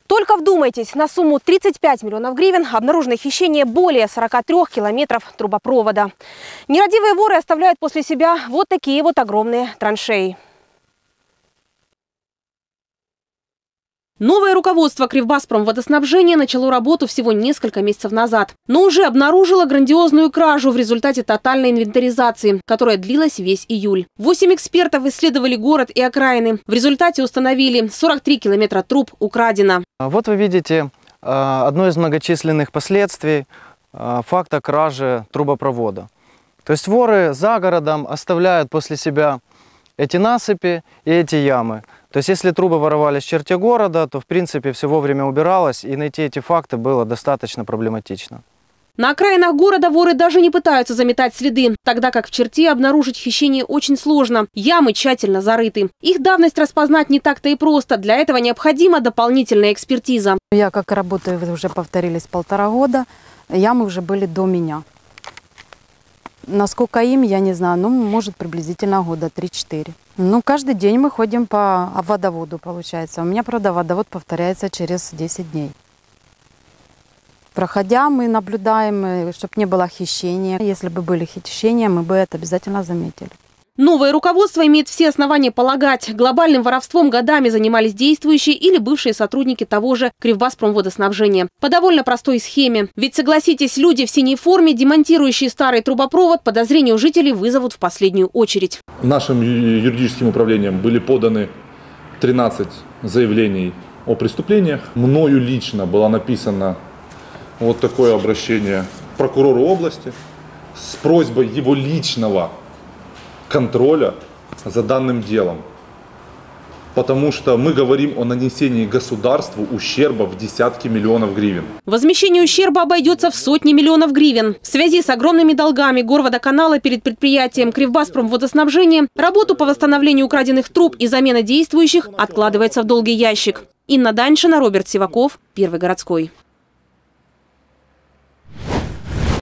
Только вдумайтесь, на сумму 35 миллионов гривен обнаружено хищение более 43 километров трубопровода. Нерадивые воры оставляют после себя вот такие вот огромные траншеи. Новое руководство Кривбаспромводоснабжения начало работу всего несколько месяцев назад, но уже обнаружило грандиозную кражу в результате тотальной инвентаризации, которая длилась весь июль. 8 экспертов исследовали город и окраины. В результате установили: 43 километра труб украдено. Вот вы видите одно из многочисленных последствий факта кражи трубопровода. То есть воры за городом оставляют после себя эти насыпи и эти ямы. То есть если трубы воровались в черте города, то в принципе все вовремя убиралось, и найти эти факты было достаточно проблематично. На окраинах города воры даже не пытаются заметать следы, тогда как в черте обнаружить хищение очень сложно. Ямы тщательно зарыты. Их давность распознать не так-то и просто. Для этого необходима дополнительная экспертиза. Я как работаю, вы уже повторились, 1,5 года. Ямы уже были до меня. Насколько им, я не знаю, ну, может, приблизительно года 3-4. Ну, каждый день мы ходим по водоводу, получается. У меня, правда, водовод повторяется через 10 дней. Проходя, мы наблюдаем, чтобы не было хищения. Если бы были хищения, мы бы это обязательно заметили. Новое руководство имеет все основания полагать, глобальным воровством годами занимались действующие или бывшие сотрудники того же Кривбаспромводоснабжения. По довольно простой схеме. Ведь, согласитесь, люди в синей форме, демонтирующие старый трубопровод, подозрения у жителей вызовут в последнюю очередь. Нашим юридическим управлением были поданы 13 заявлений о преступлениях. Мною лично было написано вот такое обращение прокурору области с просьбой его личного контроля за данным делом. Потому что мы говорим о нанесении государству ущерба в десятки миллионов гривен. Возмещение ущерба обойдется в сотни миллионов гривен. В связи с огромными долгами Горводоканала перед предприятием Кривбаспромводоснабжения работу по восстановлению украденных труб и замена действующих откладывается в долгий ящик. Инна Даньшина, Роберт Сиваков, Первый городской.